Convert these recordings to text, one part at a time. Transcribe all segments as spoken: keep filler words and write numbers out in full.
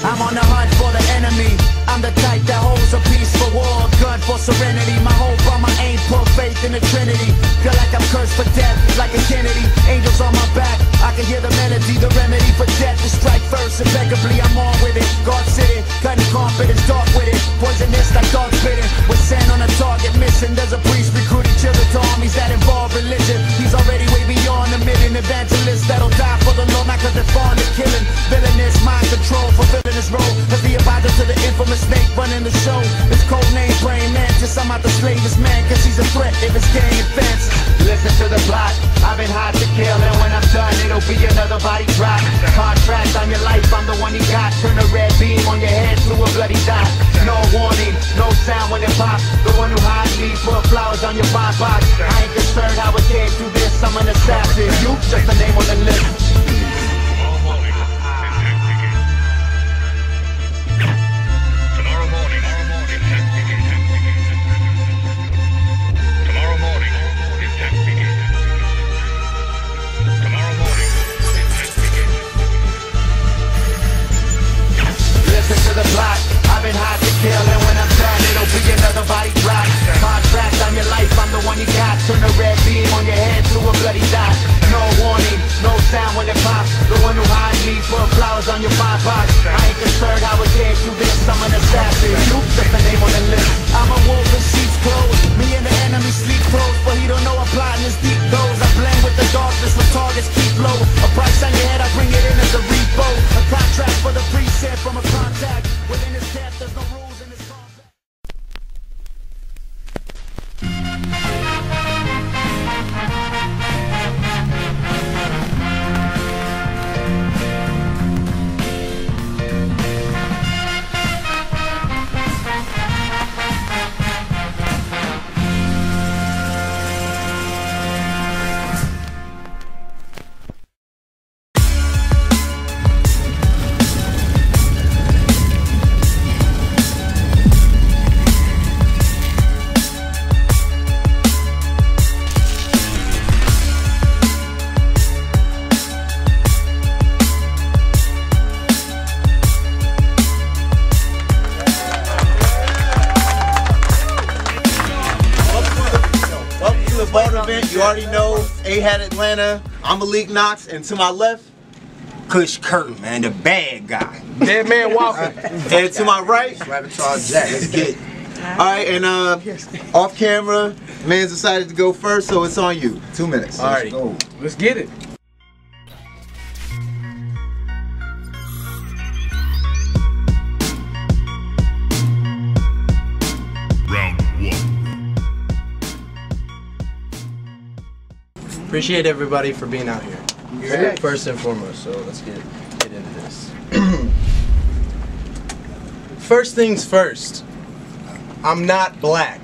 I'm on the hunt for the enemy. I'm the type that holds a peaceful war, gun for serenity. My hope on my aim, put faith in the Trinity. Feel like I'm cursed for death, like a Kennedy. Angels on my back, I can hear the melody. The remedy for death will strike first impeccably. I'm on with it, God sitting, cutting confidence, dark with it. Poisonous like dog spitting, with sand on a target missing. There's a priest recruiting children to armies that involve religion. He's already way beyond a million evangelists that'll die for the Lord, not cause they're fond of killing. Villainous mind control, fulfilling his role as the advisor to the infamous snake running the show. His code name Brain Mantis. I'm out to slay this man cause he's a threat if his gang advances. Listen to the plot, I've been hot to kill, and when I'm done it'll be another body drop. Contract on your life, I'm the one you got. Turn a red beam on your head to a bloody dot. No warning, no sound when it pops. The one who hides me, put flowers on your fine box. I ain't concerned how it came through this, I'm an assassin. You, just a name on the list. To the block, I've been hot to kill, and when I'm done it'll be another body drop. Contract on your life, I'm the one you got. Turn a red beam on your head to a bloody dot. No warning, no sound when it pops. The one who hides me, put flowers on your fine box. I ain't concerned how it came through this, I'm an assassin. You, just a name on the list. I'm a wolf in sheep's clothes. Me and the enemy sleep close, but he don't know I'm plotting his deep goals. I blend with the darkness when targets keep low. A price on your head, I bring it in as a repo. A contract for the preset from a contact. Within his death, there's no rules in his combat. You already know, A H A T Atlanta, I'm Malik Knox, and to my left, Cush Curtin, man, the bad guy. Dead man walking. And to my right, Rabbit Jack, let's get it. Alright, and uh, off camera, man's decided to go first, so it's on you. Two minutes. Alright, let's get it. Appreciate everybody for being out here. Yeah. First and foremost, so let's get, get into this. First things first, I'm not black.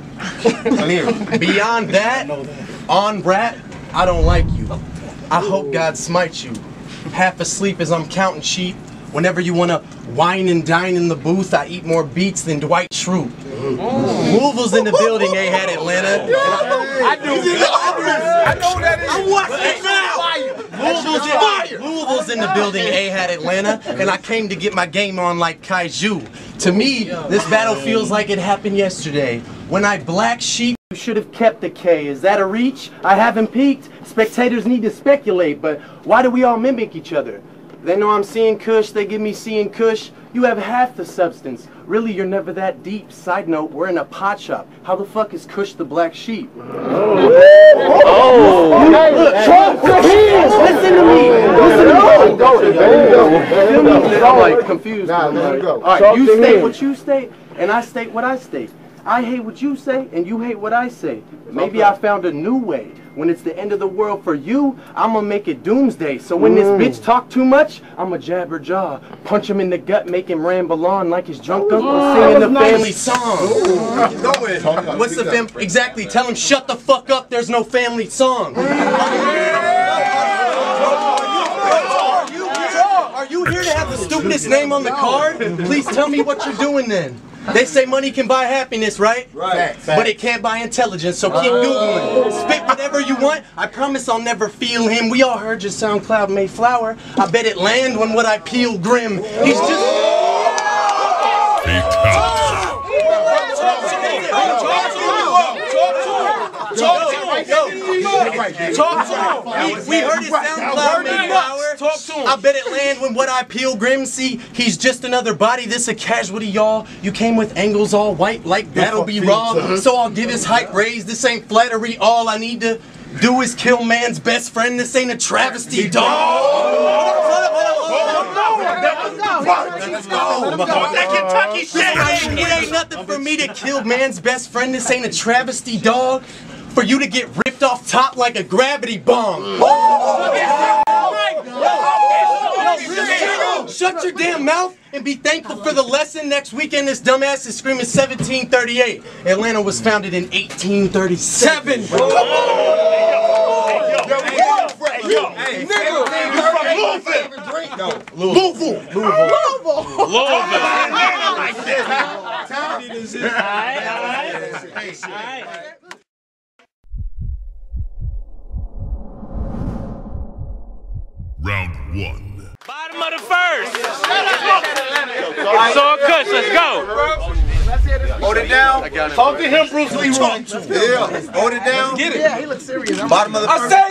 Beyond that, on rap, I don't like you. I hope God smites you. Half asleep as I'm counting sheep. Whenever you wanna wine and dine in the booth, I eat more beats than Dwight Schrute. Mm. Louisville's in the building, A H A T Atlanta. I do. I know that is. I'm watching now. Louisville's in, Louisville's in the building, A H A T Atlanta, and I came to get my game on like Kaiju. To me, this battle feels like it happened yesterday. When I black sheep, you should have kept the K. Is that a reach? I haven't peaked. Spectators need to speculate, but why do we all mimic each other? They know I'm seeing Cush, they give me seeing Cush. You have half the substance. Really, you're never that deep. Side note, we're in a pot shop. How the fuck is Cush the black sheep? Oh! Oh. Look, Trump, listen to me! Listen to me! Go, feel me? I'm like confused. Nah, let him go. Alright, you state what you state, and I state what I state. I hate what you say, and you hate what I say. Maybe I found a new way. When it's the end of the world for you, I'ma make it doomsday. So when this bitch talk too much, I'ma jab her jaw, punch him in the gut, make him ramble on like his drunk uncle singing the family song. Going. What's the fam? Exactly. Tell him shut the fuck up. There's no family song. Are you here to have the stupidest name on the card? Please tell me what you're doing then. They say money can buy happiness, right? Right. But it can't buy intelligence, so keep Googling. Spit whatever you want. I promise I'll never feel him. We all heard your SoundCloud Mayflower. I bet it land when what I peel grim. He's just... Talk to him. We heard his SoundCloud made power. Talk to him. I bet it land when what I pilgrim see. He's just another body. This a casualty, y'all. You came with angles all white like that'll be wrong. So I'll give his hype raise. This ain't flattery. All I need to do is kill man's best friend. This ain't a travesty, dog. Let's go. That Kentucky shit. It ain't nothing for me to kill man's best friend. This ain't a travesty, dog. For you to get ripped off top like a gravity bomb. Shut your damn mouth and be thankful for the lesson. Next weekend, this dumbass is screaming seventeen thirty-eight. Atlanta was founded in eighteen thirty-seven. Come on! Hey, nigga, you from Louisville? Louisville. Louisville. Louisville. Louisville. Round one. Bottom of the first. So Cush, let's go. Hold it down. Talk to him, Bruce Lee. Yeah. Hold it down. Get it. Yeah, he looks serious. Bottom of the first. I said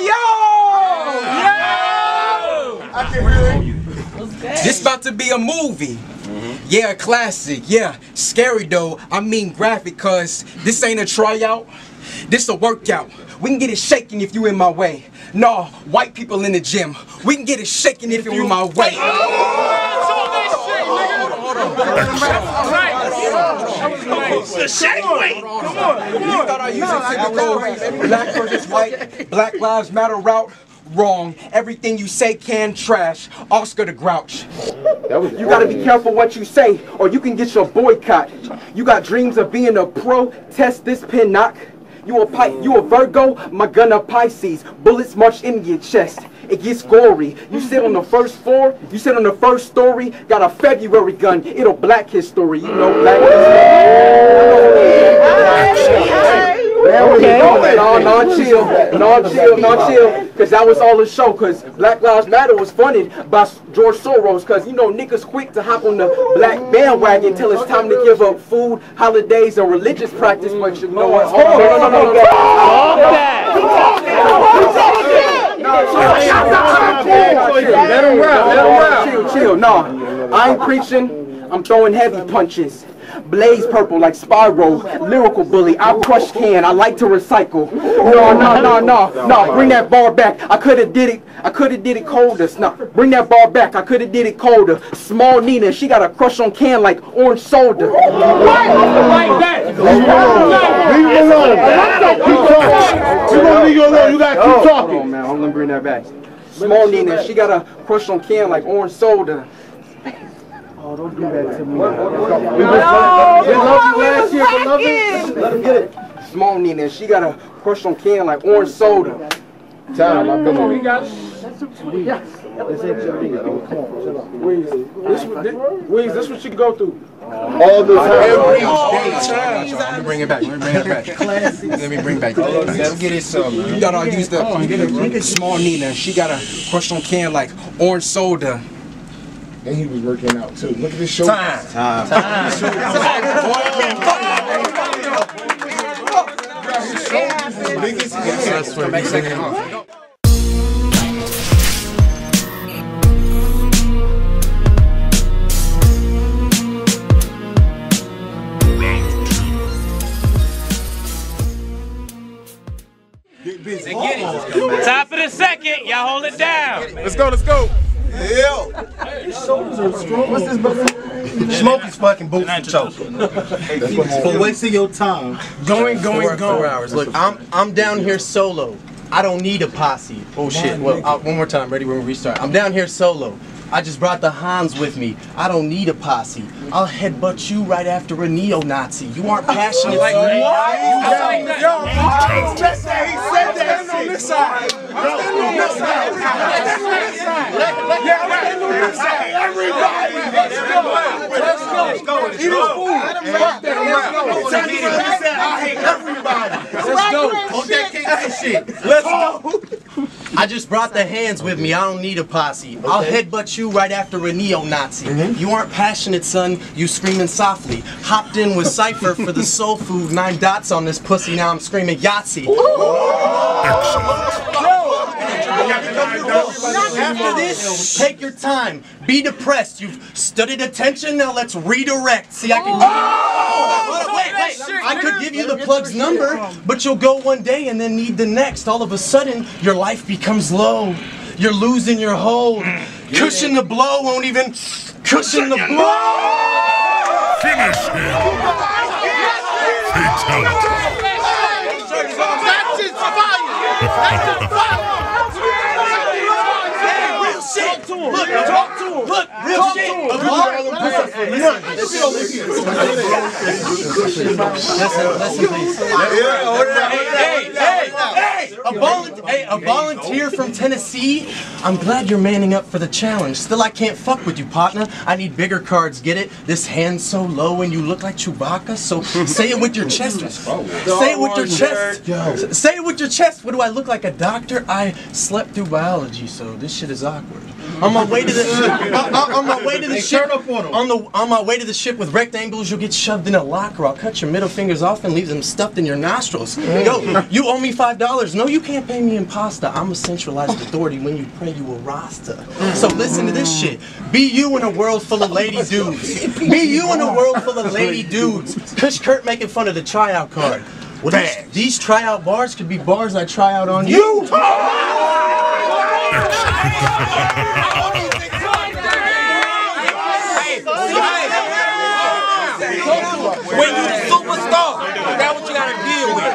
yo! Yo! I can hear you. This about to be a movie. Yeah, a classic. Yeah, scary though. I mean graphic, cause this ain't a tryout. This a workout. We can get it shaking if you in my way. No, white people in the gym. We can get it shaking if you in my way. The shake weight. Come on, you thought I used a typical black versus white, Black Lives Matter route? Wrong. Everything you say can trash. Oscar the Grouch. You gotta be careful what you say, or you can get your boycott. You got dreams of being a pro. Test this pin knock. You a Pi you a Virgo, my gun a Pisces. Bullets march in your chest. It gets gory. You sit on the first floor, you sit on the first story, got a February gun, it'll black history, you know, black history. Okay. No, no, chill, no, chill, no, chill, cause that was all a show, cause Black Lives Matter was funded by George Soros, cause you know niggas quick to hop on the black bandwagon till it's time to give up food, holidays, and religious practice, but you know what? Hold on, no, no, no, no, Let him rap, let him rap. Chill, chill, no, I ain't preaching, I'm throwing heavy punches. Blaze purple like Spyro, lyrical bully, I crush can, I like to recycle. No, no, no, no, no, bring that bar back, I could've did it, I could've did it colder. No, bring that bar back, I could've did it colder. Small Nina, she got a crush on can like orange soda. Like that. Leave him alone. Keep talking. You gonna leave you alone, you gotta keep talking. Oh man, I'm gonna bring that back. Small Nina, she got a crush on can like orange soda. Oh, don't do that to me. We love you last year, beloved. Let him get it. Small Nina, she got a crush on can like orange soda. Time, I'm coming. We got it. Weez, this what you go through. All the time. Every day. Let me bring it back. Let me bring it back. Let me bring back. Let me get it some. You thought I used the Small Nina, she got a crush on can like orange soda. And he was working out too. Look at this show. Time. Time. Time. That's what makes it come. Top of the second, y'all hold it down. Let's go, let's go. Yeah. What's this, brother? Smoke his fucking boots and choke. For wasting your time. Going, going, going. Four hours. Look, I'm I'm down here solo. I don't need a posse. Oh shit. Well, uh, one more time. Ready? We're gonna restart. I'm down here solo. I just brought the Hans with me. I don't need a posse. I'll headbutt you right after a neo-Nazi. You aren't passionate like me. Yo, he said that. He said that. On this side. I'm standing on this side. Yeah, I'm standing on this side. Everybody. Let's go. Let's go. Let's go. Eat his food. Fuck that. Let's go. He said I hate everybody. Let's go. Hold that cake shit. Let's go. I I just brought the hands with me. I don't need a posse. I'll headbutt you right after a neo-Nazi. Mm-hmm. You aren't passionate, son. You screaming softly. Hopped in with Cypher for the soul food. Nine dots on this pussy. Now I'm screaming Yahtzee. After this, take your time. Be depressed. You've studied attention. Now let's redirect. See, I can. Oh! Wait, wait. I could give you the plug's number, but you'll go one day and then need the next. All of a sudden, your life becomes low. You're losing your hold. Cushion the blow won't even cushion the blow. Finish him. Fatality. That's just fire. That's just fire. Shit. Look, talk to him. Look, real talk shit. To him. Listen, listen, please. Hey, hey, hey, hey, a, volunteer, hey, a volunteer from Tennessee. I'm glad you're manning up for the challenge. Still, I can't fuck with you, partner. I need bigger cards. Get it? This hand's so low, and you look like Chewbacca. So say it with your chest. Say it with your chest. Say it with your chest. What do I look like? A doctor? I slept through biology, so this shit is awkward. On my way to the on, on my way to the ship on the on my way to the ship with rectangles, you'll get shoved in a locker. I'll cut your middle fingers off and leave them stuffed in your nostrils. Yo, you owe me five dollars. No, you can't pay me in pasta. I'm a centralized authority. When you pray, you a rasta. So listen to this shit. Be you in a world full of lady dudes. Be you in a world full of lady dudes. Cush Kurt making fun of the tryout card. Well, these, these tryout bars could be bars I try out on you. You. When you the superstar, that's what you gotta deal with.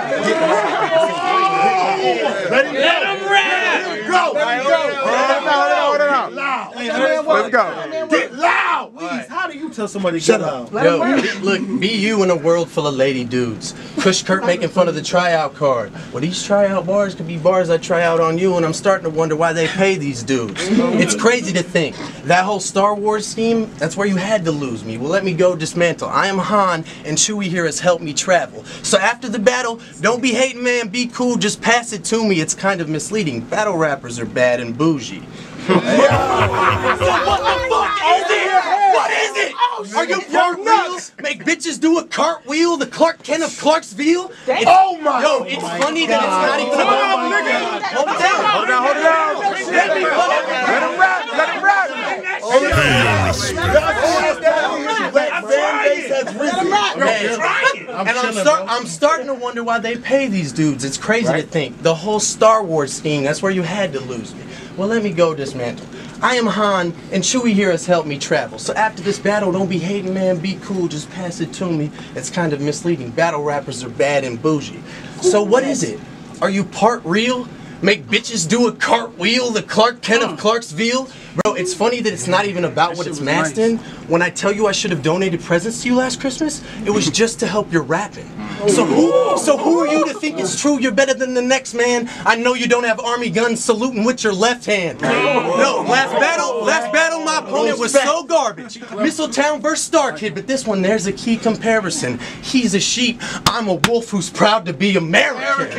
Let him rap! Go! Let him go! Hold it out, loud. Let's go. Get loud! Please, how do you tell somebody to get loud? Yo, look, be you in a world full of lady dudes. Cush Kurt making fun of the tryout card. Well, these tryout bars could be bars I try out on you, and I'm starting to wonder why they pay these dudes. It's crazy to think. That whole Star Wars scheme, that's where you had to lose me. Well, let me go dismantle. I am Han, and Chewie here has helped me travel. So after the battle, don't be hating, man. Be cool. Just pass it to me. It's kind of misleading. Battle rappers are bad and bougie. So what the fuck is it? What is it? Are you cartwheels? Make bitches do a cartwheel? The Clark Kent of Clarksville? It's, oh my! Yo, it's funny that it's not even about nigga. Hold it down. Hold it down. Hold it down. Let him rap. Let him rap. And I'm, start, I'm starting to wonder why they pay these dudes. It's crazy right? to think. The whole Star Wars scheme, that's where you had to lose me. Well, let me go dismantle. I am Han, and Chewie here has helped me travel. So after this battle, don't be hating, man. Be cool. Just pass it to me. It's kind of misleading. Battle rappers are bad and bougie. So what is it? Are you part real? Make bitches do a cartwheel? The Clark Kent of Clarksville? Bro, it's funny that it's not even about what it's masked in. When I tell you I should have donated presents to you last Christmas, it was just to help your rapping. So who, so who are you to think it's true you're better than the next man? I know you don't have army guns saluting with your left hand. No, last battle, last battle my opponent was so garbage. Mistletown versus Star Kid, but this one there's a key comparison. He's a sheep, I'm a wolf who's proud to be American.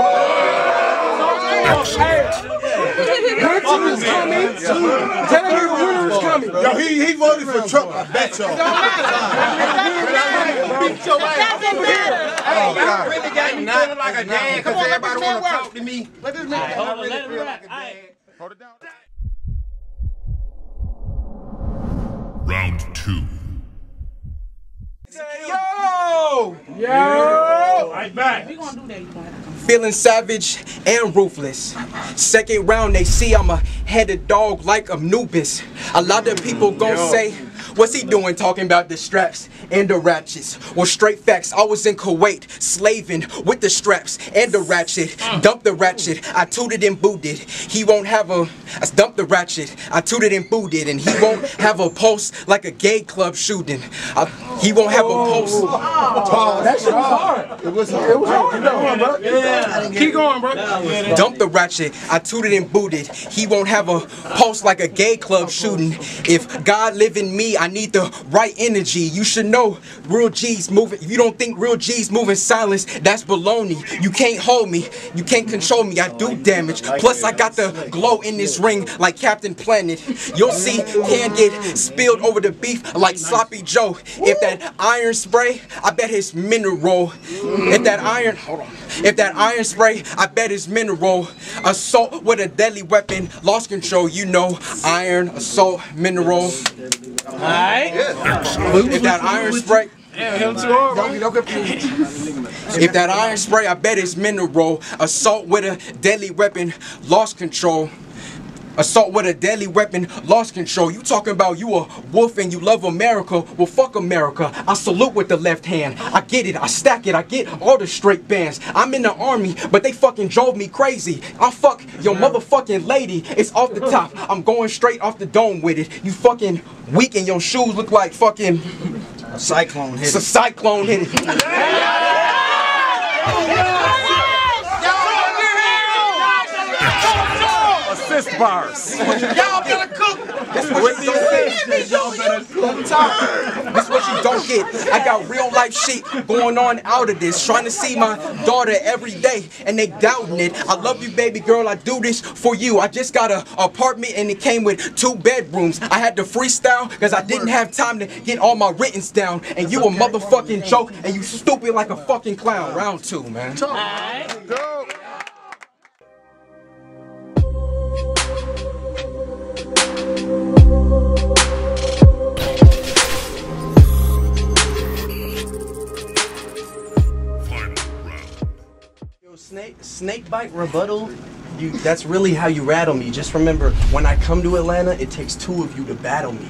Winter's coming. Tell him the winter's coming. Yo, he, he voted for Trump. I bet y'all. Beat your ass. Hey, y'all really got me feeling like a dad because everybody want to talk to me. Let this man really feel like a dad. Hold it down. Round two. Yo! Yo! Right back. Feeling savage and ruthless. Second round, they see I'm a headed dog like Anubis. A lot of people gon' say, what's he doing talking about the straps and the ratchets? Well, straight facts, I was in Kuwait, slaving with the straps and the ratchet. Dump the ratchet, I tooted and booted. He won't have a, I dumped the ratchet, I tooted and booted. And he won't have a pulse like a gay club shooting. I, he won't have a post. Oh, that shit was hard. It was hard. It was hard. Keep going, bro. Yeah. Keep going, bro. Dump the ratchet. I tooted and booted. He won't have a pulse like a gay club shooting. If God live in me, I need the right energy. You should know real G's moving. If you don't think real G's move in silence, that's baloney. You can't hold me. You can't control me. I do damage. Plus, I got the glow in this ring like Captain Planet. You'll see can get spilled over the beef like Sloppy Joe. If that iron spray, I bet it's mineral. If that iron, hold on. If that iron spray, I bet it's mineral. Assault with a deadly weapon, lost control. You know, iron, assault, mineral. Alright. If that iron spray. If that iron spray, I bet it's mineral. Assault with a deadly weapon, lost control. Assault with a deadly weapon, lost control. You talking about you a wolf and you love America? Well, fuck America. I salute with the left hand. I get it, I stack it, I get all the straight bands. I'm in the army, but they fucking drove me crazy. I'll fuck your motherfucking lady. It's off the top. I'm going straight off the dome with it. You fucking weak and your shoes look like fucking a cyclone hit. It's a cyclone hit it. Assist bars. Y'all better cook. That's what you don't get. Y'all better cook. That's what you don't get. I got real life shit going on out of this. Trying to see my daughter every day and they doubting it. I love you, baby girl. I do this for you. I just got an apartment and it came with two bedrooms. I had to freestyle because I didn't have time to get all my writtens down. And you a motherfucking joke and you stupid like a fucking clown. Round two, man. Go. Snake, snake bite rebuttal, you, that's really how you rattle me. Just remember, when I come to Atlanta, it takes two of you to battle me.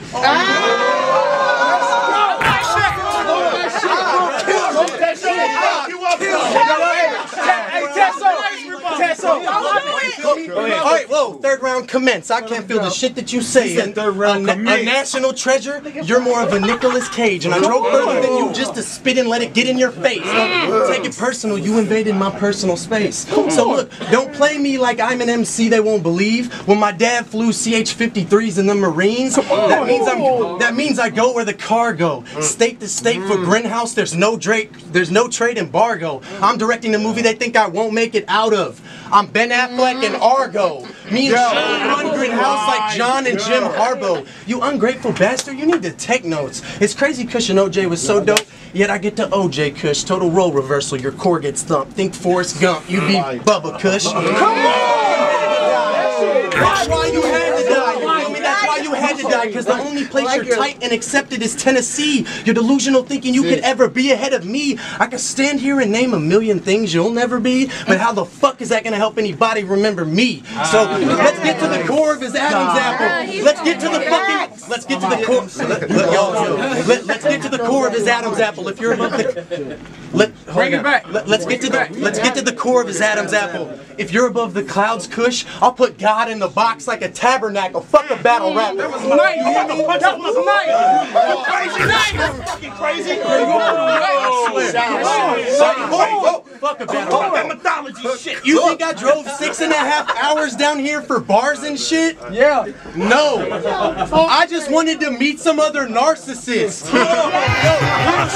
Alright, whoa, third round commence. I can't feel the shit that you say. And a, a national treasure, you're more of a Nicolas Cage. And I drove further than you just to spit and let it get in your face. Take it personal, you invaded my personal space. So look, don't play me like I'm an M C they won't believe. When my dad flew C H fifty-threes in the Marines, that means I'm that means I go where the cargo. State to state for Greenhouse, there's no Drake, there's no trade embargo. I'm directing the movie they think I won't make it out of. I'm Ben Affleck and Argo. Me and Sean run Greenhouse like John and Jim Harbaugh. You ungrateful bastard, you need to take notes. It's crazy Cush and O J was so dope, yet I get to O J Cush. Total role reversal, your core gets thumped. Think Forrest Gump, you be Bubba Cush. Come on! That's why you had to die, you feel me? That's why you had to die, because the only place you're tight and accepted is Tennessee. You're delusional thinking you could ever be ahead of me. I could stand here and name a million things you'll never be, but how the fuck is that gonna help anybody remember me? So let's get to the core of his Adam's apple. Let's get to the fucking, let's get to the core, let, let, y'all, let, let's get to the core of his Adam's apple. If you're above the, let, bring it back. Let, let's get to the, let's get to the core of his Adam's apple. If you're above the clouds, Cush, I'll put God in the box like a tabernacle. Fuck a battle rap. That was nice. That was nice. Crazy nice. Fucking crazy. Fuck a battle rap. That mythology shit. You think I drove six and a half hours down here for bars and shit? Yeah. No. I just wanted to meet some other narcissists. Yo, real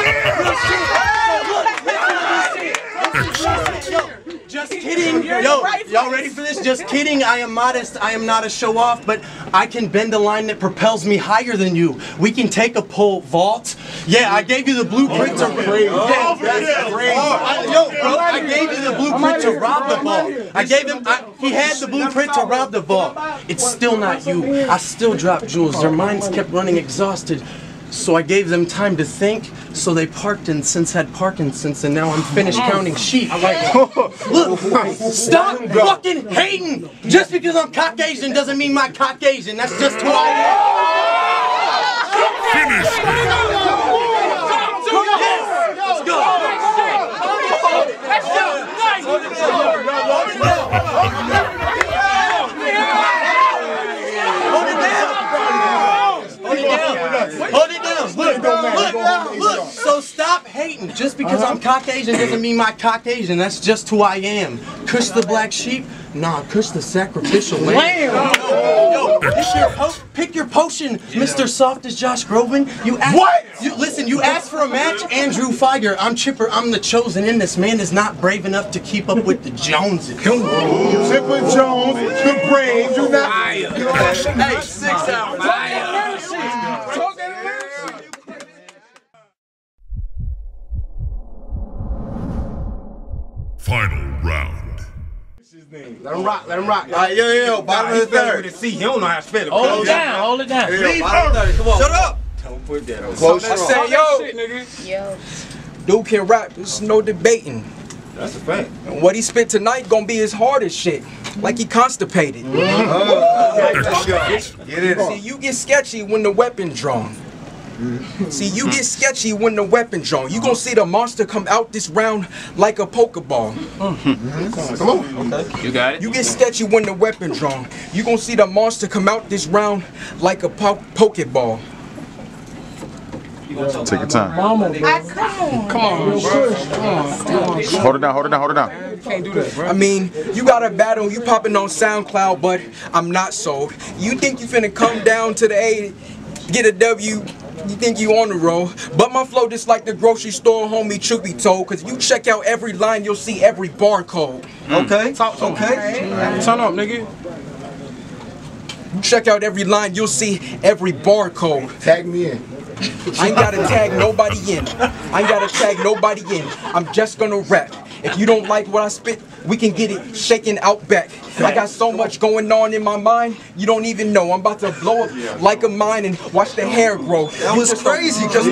shit. Yo, just kidding. Yo, y'all ready for this? Just kidding. I am modest. I am not a show off, but I can bend a line that propels me higher than you. We can take a pole vault. Yeah, I gave you the blueprint to. Yeah, that's crazy. Yo, bro, I gave you the blueprint to rob the vault. I gave him. I, he had the blueprint to rob the vault. It's still not you. I still dropped jewels. Their minds kept running exhausted. So I gave them time to think, so they parked and since had Parkinson's, and now I'm finished counting sheep. Look, stop fucking hating! Just because I'm Caucasian doesn't mean my Caucasian. That's just who I am. Let's go. Let's go. Hold it down. Hold it down. Hold it down. Look, look, look, look. So stop hating. Just because I'm Caucasian doesn't mean my Caucasian. That's just who I am. Cush the black sheep? Nah, Cush the sacrificial lamb. Yo, pick your, po pick your potion, Mister Soft as Josh Groban. You asked, what? You, listen, you asked for a match, Andrew Feiger. I'm Chipper. I'm the chosen, and this man is not brave enough to keep up with the Joneses. Chipper Jones, the brave, you not. Hey, six hours. Final round. Let him rock, let him rock. All right, yo, yo, yo, bottom of the third. See, he don't know how to spell it. Hold it down, hold it down. Yo, bottom of the third, come on. Shut up. Don't put that on. Close I say, yo, Yo. dude can rap. There's no debating. That's a fact. And what he spit tonight gonna be his hardest shit. Like he constipated. Mm-hmm. uh, get it. See, you get sketchy when the weapon drawn. See, you get sketchy when the weapon drawn. You gonna see the monster come out this round like a Pokeball. Mm-hmm. Come on. Okay. You got it. You get sketchy when the weapon drawn. You gonna see the monster come out this round like a po Pokeball. Take your time. Mama, come on. Come on, bro. Hold it down, hold it down, hold it down. Can't do that, bro. I mean, you got a battle, you popping on SoundCloud, but I'm not sold. You think you finna come down to the A, get a W, you think you on the road, but my flow just like the grocery store, homie, truth be told, cause if you check out every line, you'll see every barcode. Okay, talk to okay. Turn up, nigga. You check out every line, you'll see every barcode. Tag me in. I ain't gotta tag nobody in. I ain't gotta tag nobody in. I'm just gonna rap. If you don't like what I spit, we can get it shaken out back. I got so much going on in my mind, you don't even know. I'm about to blow up like a mine and watch the hair grow. That was crazy. Just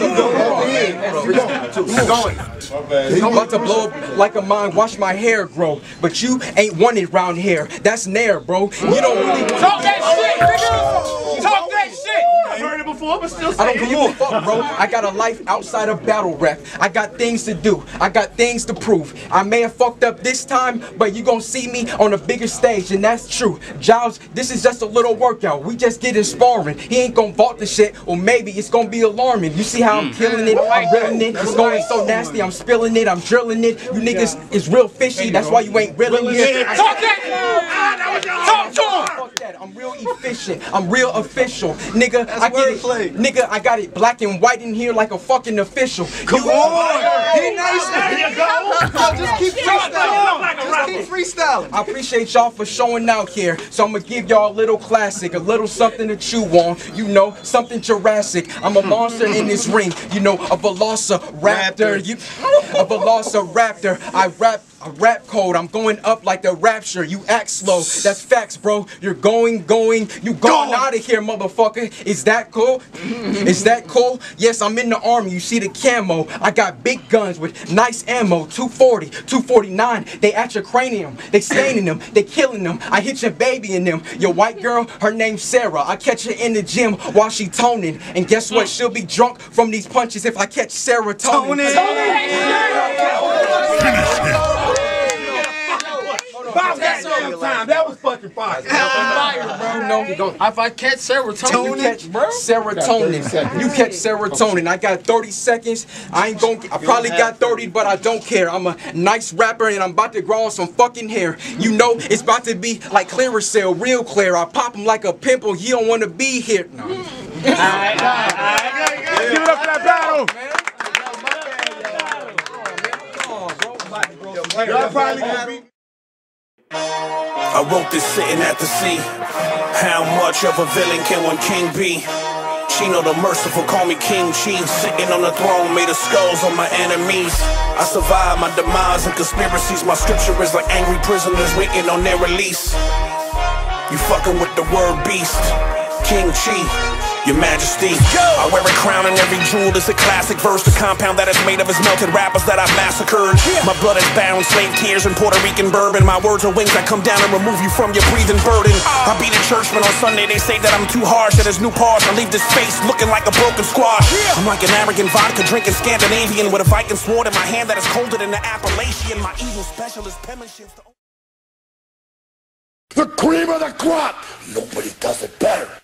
going. I'm about to blow up like a mine, watch my hair grow. But you ain't wanted round here. That's nair, bro. You don't really talk that shit, nigga. Talk that shit. I've heard it before, but still say I don't give a fuck, bro. I got a life outside of battle rap. I got things to do. I got things to prove. I may have fucked up this time, but you gonna see me on a bigger stage, and that's true. Giles, this is just a little workout. We just getting sparring. He ain't gonna vault the shit, or maybe it's gonna be alarming. You see how I'm killing it? I'm reeling it. It's going so nasty. I'm spilling it. I'm drilling it. You niggas is real fishy. That's why you ain't reeling it. Talk that. Talk to him. Fuck that. I'm real efficient. I'm real official, nigga. I get it. Nigga, I got it black and white in here like a fucking official. Come on. He nice. There you go. Just keep freestyling. Just keep freestyling. I appreciate y'all for showing out here. So I'm gonna give y'all a little classic, a little something to chew on. You know, something Jurassic. I'm a monster in this ring. You know, a velociraptor. You, a velociraptor. I rap. A rap code, I'm going up like the rapture. You act slow, that's facts, bro. You're going, going, you going out of here, motherfucker. Is that cool? Is that cool? Yes, I'm in the army. You see the camo. I got big guns with nice ammo. two forty, two forty-nine. They at your cranium. They staining them. They killing them. I hit your baby in them. Your white girl, her name's Sarah. I catch her in the gym while she toning. And guess what? She'll be drunk from these punches if I catch serotonin. About that damn time. That was fucking fire. Fire, bro. No, if I catch serotonin, you catch serotonin. You catch serotonin. I got thirty seconds. I ain't gonna. I probably got thirty, but I don't care. I'm a nice rapper, and I'm about to grow some fucking hair. You know, it's about to be like Clearasil, real clear. I pop him like a pimple. He don't want to be here. No. Give it up for that battle. Y'all probably gonna be. I wrote this sitting at the sea. How much of a villain can one king be? Chino the merciful, call me King Cheese. Sitting on the throne, made of skulls on my enemies. I survived my demise and conspiracies. My scripture is like angry prisoners waiting on their release. You fucking with the word beast, King Chi, your majesty. I wear a crown and every jewel is a classic verse. The compound that is made of is melted rappers that I've massacred. My blood is bound, slave tears and Puerto Rican bourbon. My words are wings that come down and remove you from your breathing burden. I beat a churchman on Sunday, they say that I'm too harsh. That there's new parts, I leave this face looking like a broken squash. I'm like an arrogant vodka drinking Scandinavian with a Viking sword in my hand that is colder than the Appalachian. My evil specialist penmanship. The cream of the crop! Nobody does it better.